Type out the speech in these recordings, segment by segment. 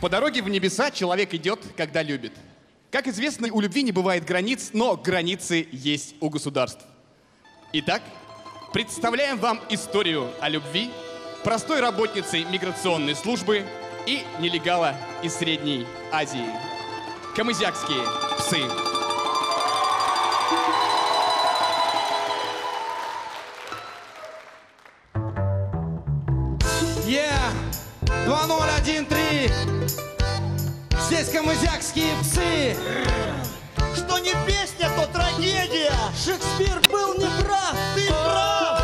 По дороге в небеса человек идет, когда любит. Как известно, у любви не бывает границ, но границы есть у государств. Итак, представляем вам историю о любви простой работницы миграционной службы и нелегала из Средней Азии. Камызякские псы. Yeah! 2013! Здесь камызякские псы! Что не песня, то трагедия! Шекспир был неправ, ты прав!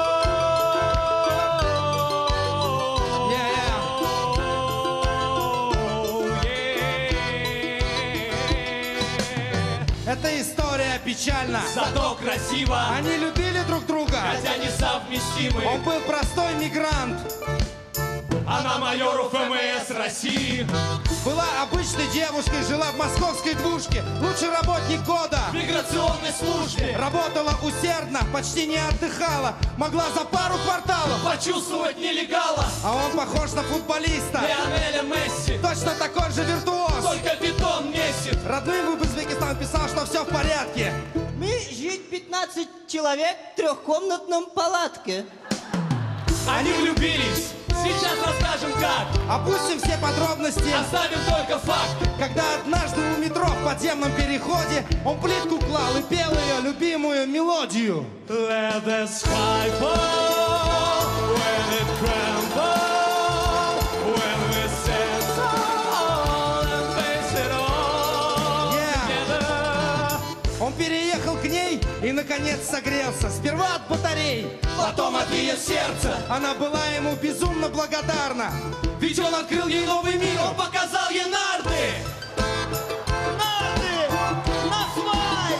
Эта история печальна, Зато красиво, они любили друг друга. хотя несовместимы. Он был простой мигрант, Она майору ФМС России. была обычной девушкой, жила в московской двушке. Лучший работник года, В миграционной службе работала усердно, почти не отдыхала. Могла за пару кварталов, почувствовать нелегала. а он похож на футболиста. Лионеля Месси, Точно такой же виртуоз. только бетон месит. Родным в Узбекистан писал, что все в порядке. Мы жить 15 человек в трехкомнатном палатке. Они влюбились. Сейчас расскажем как. Опустим все подробности. Оставим только факт. Когда однажды у метро в подземном переходе он плитку клал и пел ее любимую мелодию. Let the sky fall when it crumbles, when we stand tall and face it all together. Он переехал к ней и, наконец, согрелся. Сперва от батарей, Потом от ее сердца. она была ему безумно благодарна. Ведь он открыл ей новый мир. Он показал ей нарды. Нарды! На свай!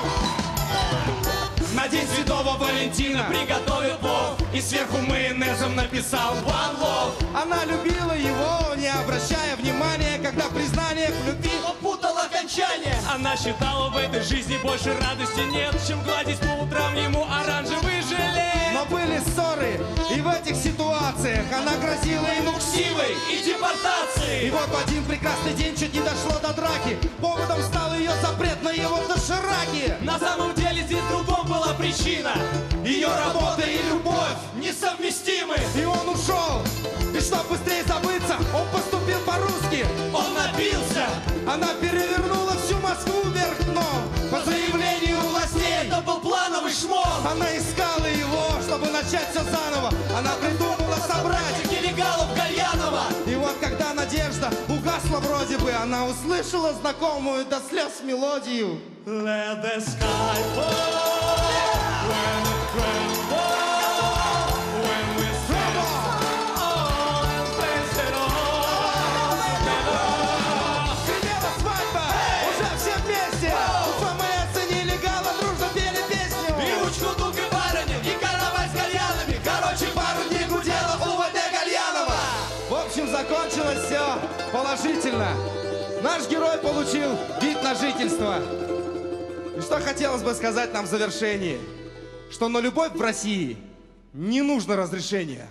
На день Святого Валентина Приготовил плов и сверху майонезом написал One love. Она любила его, не обращая внимания, когда признание в любви. Он путал окончание. Она считала, в этой жизни больше радости нет, чем гладить по утрам ему оранжевый жилет. Но были ссоры, и в этих ситуациях она грозила ему Силой и депортацией. И вот в один прекрасный день чуть не дошло до драки. Поводом стал ее запрет на его дошираки. На самом деле здесь в другом была причина. Ее работа и любовь, Несовместимы. и он ушел. И чтоб быстрее забыться, он поступил по-русски. Он напился. Она перевернула всю Москву вверх дном. По заявлению властей Это был плановый шмон. она искала его, чтобы начать все заново. Она придумала собрать. Нелегалов Гальянова. И вот когда надежда угасла вроде бы, она услышала знакомую до слез мелодию. Let the sky fall when it crumbles, when we stand tall and face it all together. Гремела свадьба, уже все вместе. У ФМС и нелегала дружно пели песню. И ручку Дуг и Барынин, и каравай с кальянами. Короче, пару дней гудела УВД Гальянова. В общем, закончилось все положительно. Наш герой получил вид на жительство. И что хотелось бы сказать нам в завершении? Что на любовь в России не нужно разрешения.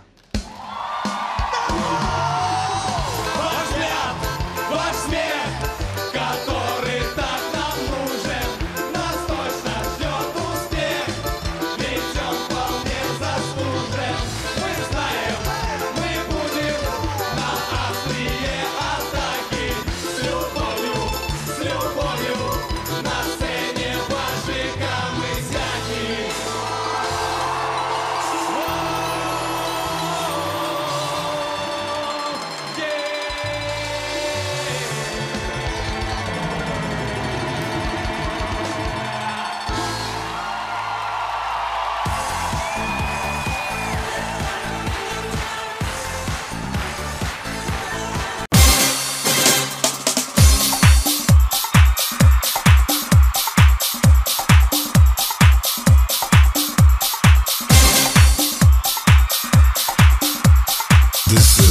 Ваш взгляд, ваш смех, который так нам нужен, нас точно ждет успех, ведь он вполне заслужен. Мы знаем, мы будем на острие атаки с любовью, на сцене ваши камызяки. This